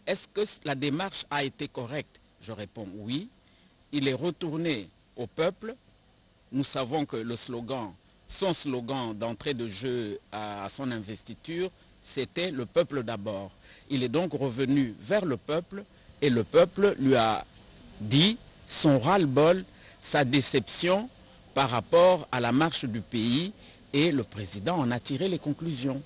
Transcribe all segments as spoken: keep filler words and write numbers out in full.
est-ce que la démarche a été correcte? Je réponds oui. Il est retourné au peuple. Nous savons que le slogan, son slogan d'entrée de jeu à son investiture, c'était le peuple d'abord. Il est donc revenu vers le peuple et le peuple lui a dit son ras-le-bol, sa déception par rapport à la marche du pays et le président en a tiré les conclusions.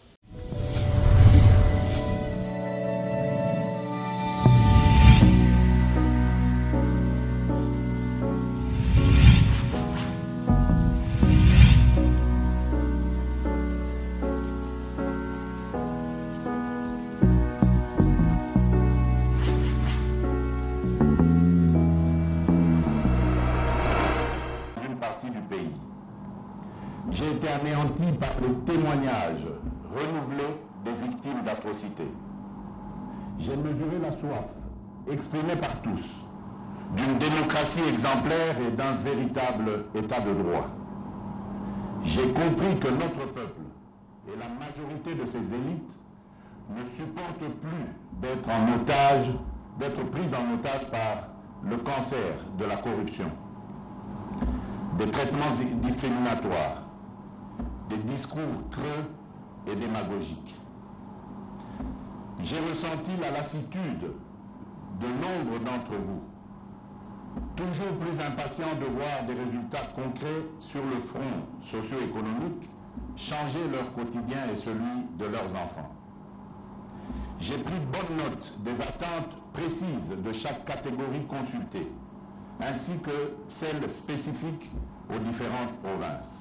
J'ai été anéanti par le témoignage renouvelé des victimes d'atrocités. J'ai mesuré la soif, exprimée par tous, d'une démocratie exemplaire et d'un véritable état de droit. J'ai compris que notre peuple et la majorité de ses élites ne supportent plus d'être en otage, d'être pris en otage par le cancer de la corruption, des traitements discriminatoires, des discours creux et démagogiques. J'ai ressenti la lassitude de nombre d'entre vous, toujours plus impatients de voir des résultats concrets sur le front socio-économique changer leur quotidien et celui de leurs enfants. J'ai pris bonne note des attentes précises de chaque catégorie consultée, ainsi que celles spécifiques aux différentes provinces.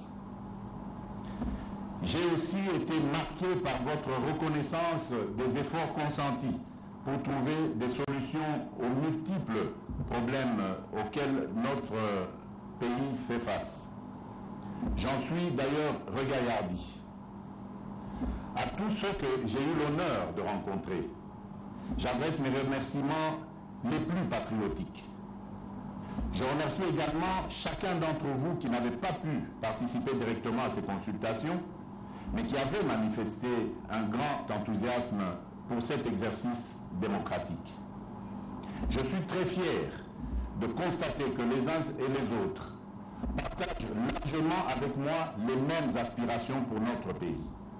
J'ai aussi été marqué par votre reconnaissance des efforts consentis pour trouver des solutions aux multiples problèmes auxquels notre pays fait face. J'en suis d'ailleurs regaillardi. À tous ceux que j'ai eu l'honneur de rencontrer, j'adresse mes remerciements les plus patriotiques. Je remercie également chacun d'entre vous qui n'avait pas pu participer directement à ces consultations, mais qui avait manifesté un grand enthousiasme pour cet exercice démocratique. Je suis très fier de constater que les uns et les autres partagent largement avec moi les mêmes aspirations pour notre pays.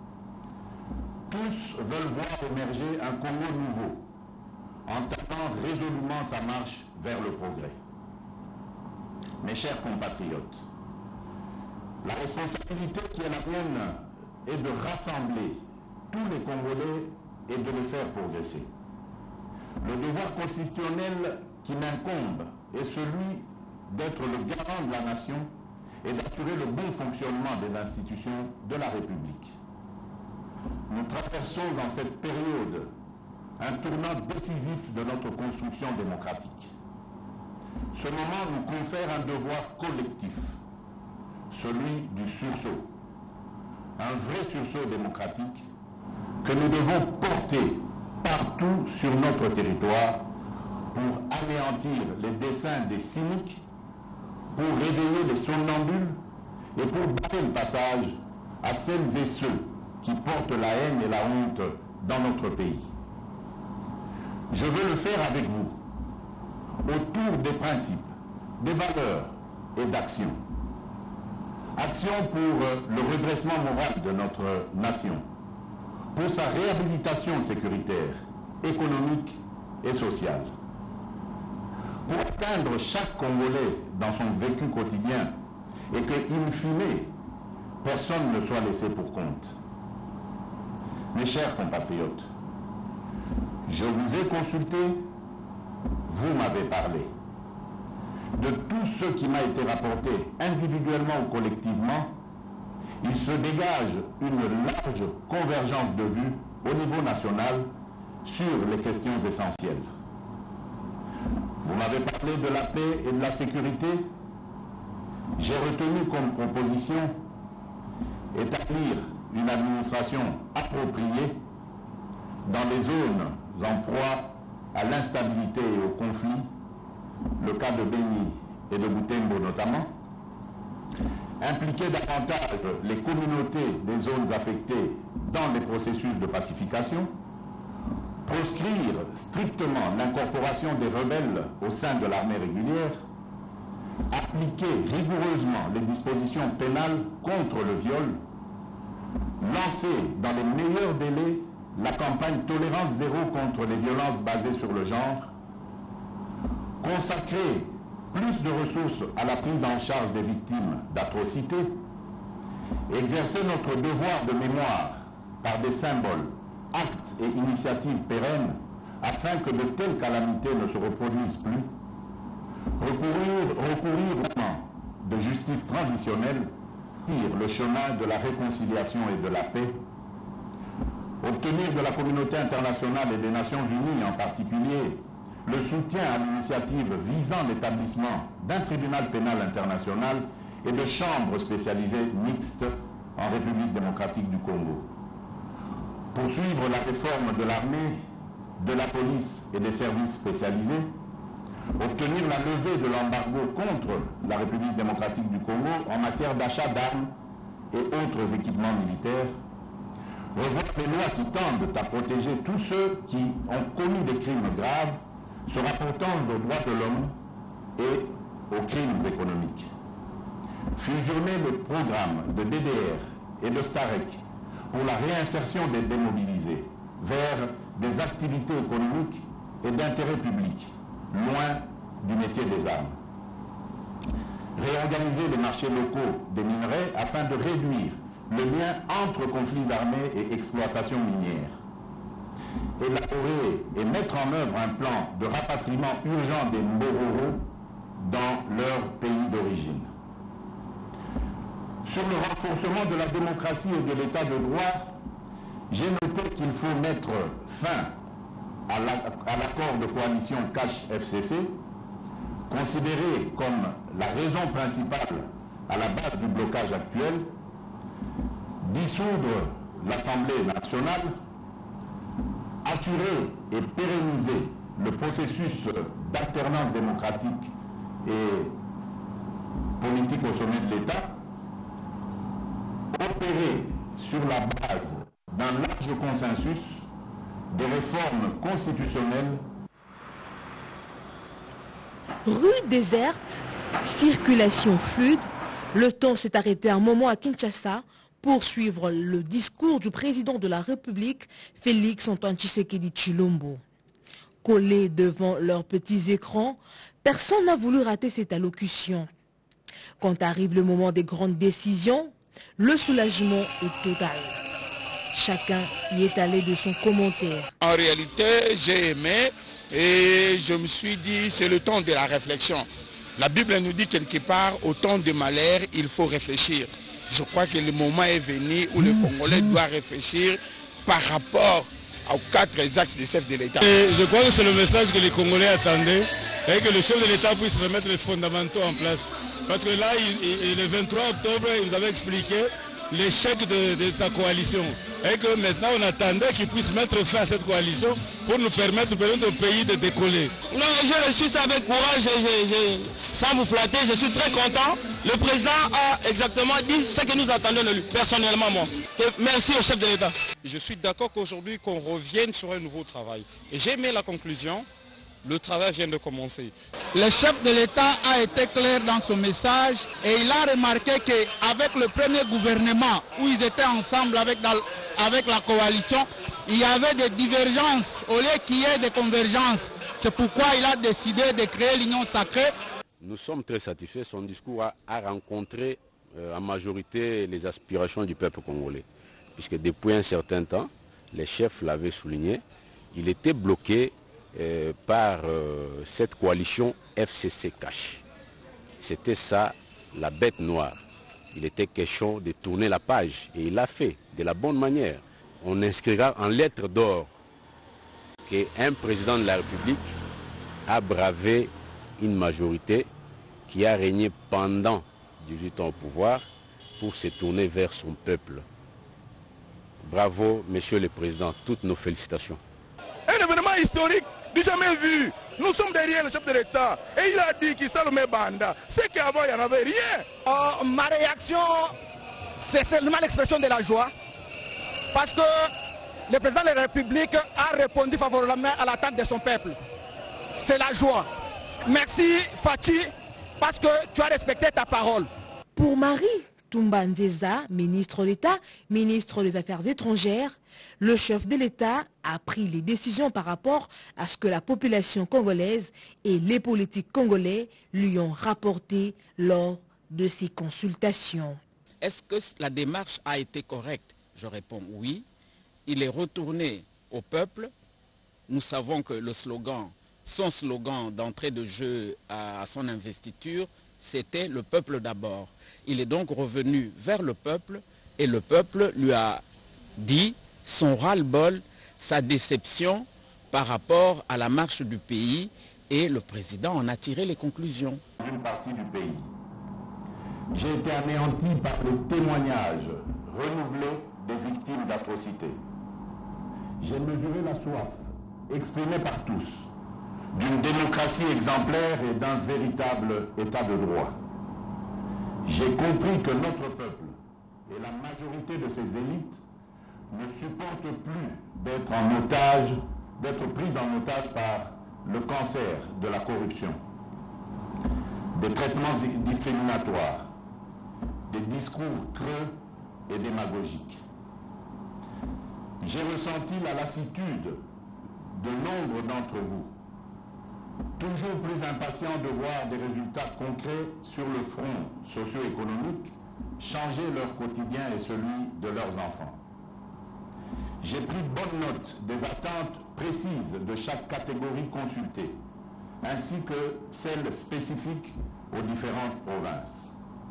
Tous veulent voir émerger un Congo nouveau, entamant résolument sa marche vers le progrès. Mes chers compatriotes, la responsabilité qui est la mienne est de rassembler tous les Congolais et de les faire progresser. Le devoir constitutionnel qui m'incombe est celui d'être le garant de la nation et d'assurer le bon fonctionnement des institutions de la République. Nous traversons dans cette période un tournant décisif de notre construction démocratique. Ce moment nous confère un devoir collectif, celui du sursaut. Un vrai sursaut démocratique que nous devons porter partout sur notre territoire pour anéantir les desseins des cyniques, pour réveiller les somnambules et pour barrer le passage à celles et ceux qui portent la haine et la honte dans notre pays. Je veux le faire avec vous, autour des principes, des valeurs et d'actions. Action pour le redressement moral de notre nation, pour sa réhabilitation sécuritaire, économique et sociale. Pour atteindre chaque Congolais dans son vécu quotidien et que, in fine, personne ne soit laissé pour compte. Mes chers compatriotes, je vous ai consulté, vous m'avez parlé. De tout ce qui m'a été rapporté individuellement ou collectivement, il se dégage une large convergence de vues au niveau national sur les questions essentielles. Vous m'avez parlé de la paix et de la sécurité. J'ai retenu comme proposition établir une administration appropriée dans les zones en proie à l'instabilité et au conflit, le cas de Béni et de Butembo notamment, impliquer davantage les communautés des zones affectées dans les processus de pacification, proscrire strictement l'incorporation des rebelles au sein de l'armée régulière, appliquer rigoureusement les dispositions pénales contre le viol, lancer dans les meilleurs délais la campagne Tolérance zéro contre les violences basées sur le genre, consacrer plus de ressources à la prise en charge des victimes d'atrocités, exercer notre devoir de mémoire par des symboles, actes et initiatives pérennes afin que de telles calamités ne se reproduisent plus, recourir, recourir au plan de justice transitionnelle, tire le chemin de la réconciliation et de la paix, obtenir de la communauté internationale et des Nations Unies en particulier le soutien à l'initiative visant l'établissement d'un tribunal pénal international et de chambres spécialisées mixtes en République démocratique du Congo. Poursuivre la réforme de l'armée, de la police et des services spécialisés, obtenir la levée de l'embargo contre la République démocratique du Congo en matière d'achat d'armes et autres équipements militaires, revoir les lois qui tendent à protéger tous ceux qui ont commis des crimes graves se rapportant aux droits de l'homme et aux crimes économiques. Fusionner le programme de D D R et de STAREC pour la réinsertion des démobilisés vers des activités économiques et d'intérêt public, loin du métier des armes. Réorganiser les marchés locaux des minerais afin de réduire le lien entre conflits armés et exploitation minière. Élaborer et mettre en œuvre un plan de rapatriement urgent des Mbororo dans leur pays d'origine. Sur le renforcement de la démocratie et de l'état de droit, j'ai noté qu'il faut mettre fin à l'accord de coalition Cash-F C C, considéré comme la raison principale à la base du blocage actuel, dissoudre l'Assemblée nationale, assurer et pérenniser le processus d'alternance démocratique et politique au sommet de l'État, opérer sur la base d'un large consensus des réformes constitutionnelles. Rue déserte, circulation fluide, le temps s'est arrêté un moment à Kinshasa pour suivre le discours du président de la République, Félix Antoine Tshisekedi Tshilombo. Collés devant leurs petits écrans, personne n'a voulu rater cette allocution. Quand arrive le moment des grandes décisions, le soulagement est total. Chacun y est allé de son commentaire. En réalité, j'ai aimé et je me suis dit, c'est le temps de la réflexion. La Bible nous dit quelque part, au temps de malheur, il faut réfléchir. Je crois que le moment est venu où le Congolais doit réfléchir par rapport aux quatre axes du chef de l'État. Je crois que c'est le message que les Congolais attendaient et que le chef de l'État puisse remettre les fondamentaux en place. Parce que là, il, il, le vingt-trois octobre, il nous avait expliqué l'échec de, de sa coalition. Et que maintenant, on attendait qu'il puisse mettre fin à cette coalition pour nous permettre de permettre au pays de décoller. Non, j'ai reçu ça avec courage, je, je, sans vous flatter, je suis très content. Le président a exactement dit ce que nous attendons de lui, personnellement moi. Et merci au chef de l'État. Je suis d'accord qu'aujourd'hui, qu'on revienne sur un nouveau travail. Et j'ai aimé la conclusion. Le travail vient de commencer. Le chef de l'État a été clair dans son message et il a remarqué qu'avec le premier gouvernement où ils étaient ensemble avec, dans, avec la coalition, il y avait des divergences au lieu qu'il y ait des convergences. C'est pourquoi il a décidé de créer l'Union sacrée. Nous sommes très satisfaits. Son discours a, a rencontré euh, en majorité les aspirations du peuple congolais. Puisque depuis un certain temps, les chefs l'avaient souligné, il était bloqué Euh, par euh, cette coalition F C C Cash. C'était ça la bête noire. Il était question de tourner la page et il l'a fait de la bonne manière. On inscrira en lettres d'or qu'un président de la République a bravé une majorité qui a régné pendant dix-huit ans au pouvoir pour se tourner vers son peuple. Bravo, Monsieur le Président, toutes nos félicitations. Un événement historique du jamais vu. Nous sommes derrière le chef de l'État et il a dit qu'il s'est le banda. C'est qu'avant il n'y en avait rien. Euh, ma réaction, c'est seulement l'expression de la joie. Parce que le président de la République a répondu favorablement à l'attente de son peuple. C'est la joie. Merci Fachi, parce que tu as respecté ta parole. Pour Marie Toumba Nzeza, ministre d'État, ministre des Affaires étrangères, le chef de l'État a pris les décisions par rapport à ce que la population congolaise et les politiques congolais lui ont rapporté lors de ces consultations. Est-ce que la démarche a été correcte? Je réponds oui. Il est retourné au peuple. Nous savons que le slogan, son slogan d'entrée de jeu à son investiture, c'était le peuple d'abord. Il est donc revenu vers le peuple et le peuple lui a dit son ras-le-bol, sa déception par rapport à la marche du pays et le président en a tiré les conclusions. Une partie du pays. J'ai été anéanti par le témoignage renouvelé des victimes d'atrocités. J'ai mesuré la soif exprimée par tous d'une démocratie exemplaire et d'un véritable état de droit. J'ai compris que notre peuple et la majorité de ses élites ne supportent plus d'être en otage, d'être pris en otage par le cancer de la corruption, des traitements discriminatoires, des discours creux et démagogiques. J'ai ressenti la lassitude de nombre d'entre vous, toujours plus impatients de voir des résultats concrets sur le front socio-économique changer leur quotidien et celui de leurs enfants. J'ai pris bonne note des attentes précises de chaque catégorie consultée, ainsi que celles spécifiques aux différentes provinces.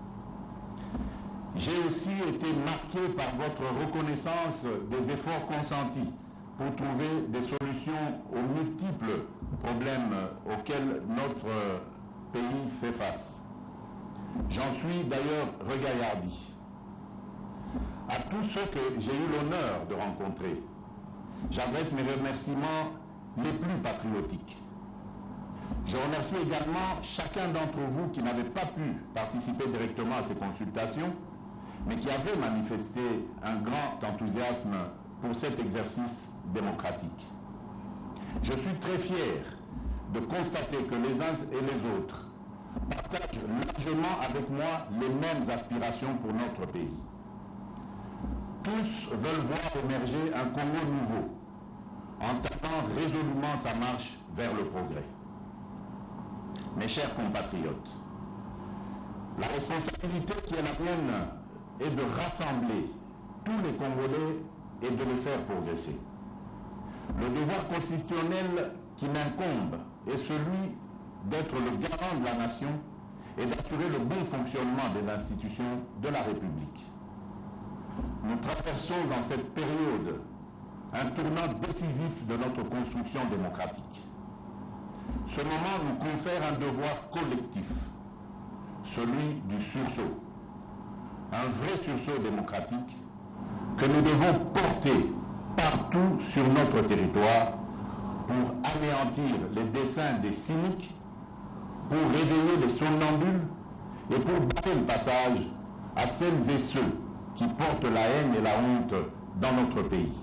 J'ai aussi été marqué par votre reconnaissance des efforts consentis pour trouver des solutions aux multiples problèmes auxquels notre pays fait face. J'en suis d'ailleurs regaillardi. À tous ceux que j'ai eu l'honneur de rencontrer, j'adresse mes remerciements les plus patriotiques. Je remercie également chacun d'entre vous qui n'avait pas pu participer directement à ces consultations, mais qui avait manifesté un grand enthousiasme pour cet exercice démocratique. Je suis très fier de constater que les uns et les autres partagent largement avec moi les mêmes aspirations pour notre pays. Tous veulent voir émerger un Congo nouveau, entamant résolument sa marche vers le progrès. Mes chers compatriotes, la responsabilité qui est la mienne est de rassembler tous les Congolais et de les faire progresser. Le devoir constitutionnel qui m'incombe est celui d'être le garant de la nation et d'assurer le bon fonctionnement des institutions de la République. Nous traversons en cette période un tournant décisif de notre construction démocratique. Ce moment nous confère un devoir collectif, celui du sursaut. Un vrai sursaut démocratique que nous devons porter partout sur notre territoire pour anéantir les desseins des cyniques, pour réveiller les somnambules et pour barrer le passage à celles et ceux qui portent la haine et la honte dans notre pays.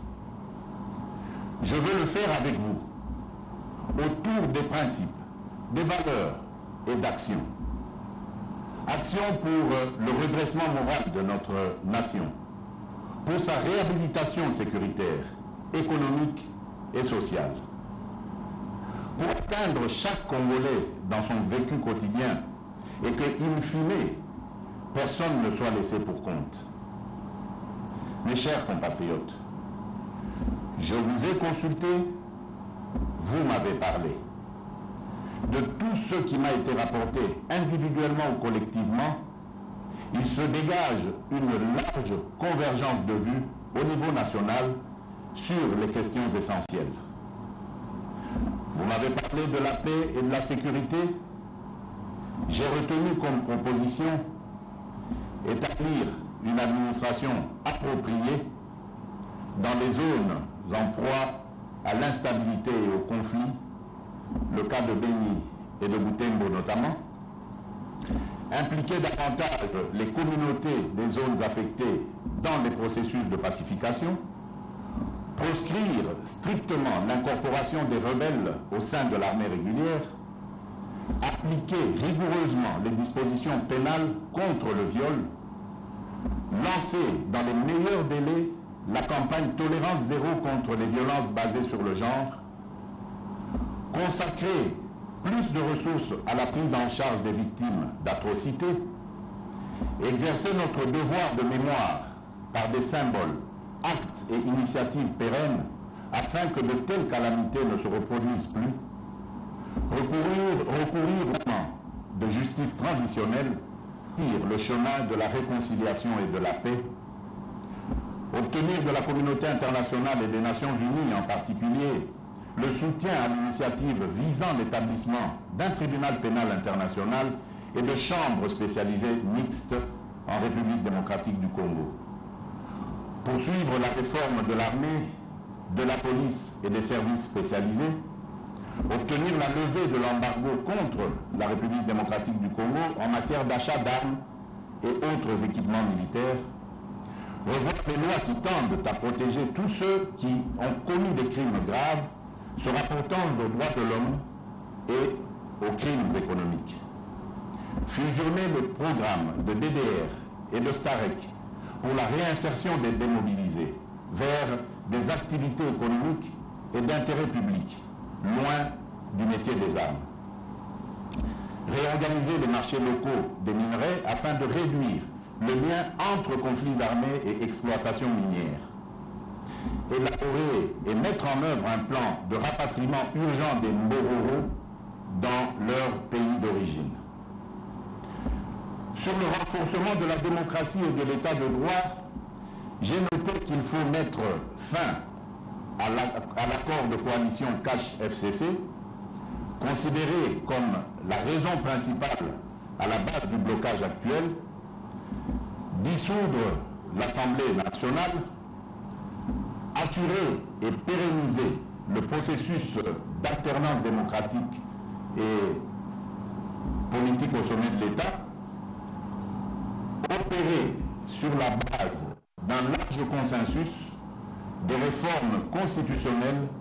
Je veux le faire avec vous, autour des principes, des valeurs et d'actions. Action pour le redressement moral de notre nation, pour sa réhabilitation sécuritaire, économique et sociale. Pour atteindre chaque Congolais dans son vécu quotidien et que, in fine, personne ne soit laissé pour compte. Mes chers compatriotes, je vous ai consulté, vous m'avez parlé. De tout ce qui m'a été rapporté individuellement ou collectivement, il se dégage une large convergence de vues au niveau national sur les questions essentielles. Vous m'avez parlé de la paix et de la sécurité. J'ai retenu comme proposition établir une administration appropriée dans les zones en proie à l'instabilité et au conflit, le cas de Béni et de Butembo notamment, impliquer davantage les communautés des zones affectées dans les processus de pacification, proscrire strictement l'incorporation des rebelles au sein de l'armée régulière, appliquer rigoureusement les dispositions pénales contre le viol, lancer dans les meilleurs délais la campagne Tolérance zéro contre les violences basées sur le genre, consacrer plus de ressources à la prise en charge des victimes d'atrocités, exercer notre devoir de mémoire par des symboles, actes et initiatives pérennes afin que de telles calamités ne se reproduisent plus, recourir, recourir au plan de justice transitionnelle, tire le chemin de la réconciliation et de la paix, obtenir de la communauté internationale et des Nations Unies en particulier le soutien à l'initiative visant l'établissement d'un tribunal pénal international et de chambres spécialisées mixtes en République démocratique du Congo. Poursuivre la réforme de l'armée, de la police et des services spécialisés, obtenir la levée de l'embargo contre la République démocratique du Congo en matière d'achat d'armes et autres équipements militaires, revoir les lois qui tendent à protéger tous ceux qui ont commis des crimes graves se rapportant aux droits de l'homme et aux crimes économiques. Fusionner le programme de D D R et de STAREC pour la réinsertion des démobilisés vers des activités économiques et d'intérêt public, loin du métier des armes. Réorganiser les marchés locaux des minerais afin de réduire le lien entre conflits armés et exploitation minière. Élaborer et mettre en œuvre un plan de rapatriement urgent des Mbororo dans leur pays d'origine. Sur le renforcement de la démocratie et de l'état de droit, j'ai noté qu'il faut mettre fin à l'accord de coalition Cash-F C C, considéré comme la raison principale à la base du blocage actuel, dissoudre l'Assemblée nationale, assurer et pérenniser le processus d'alternance démocratique et politique au sommet de l'État, opérer sur la base d'un large consensus des réformes constitutionnelles